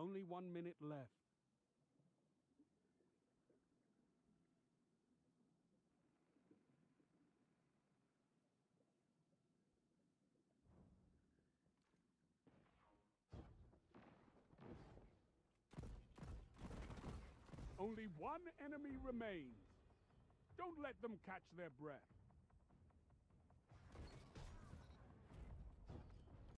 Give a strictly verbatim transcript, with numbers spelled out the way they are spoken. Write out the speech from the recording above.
Only one minute left. Only one enemy remains. Don't let them catch their breath.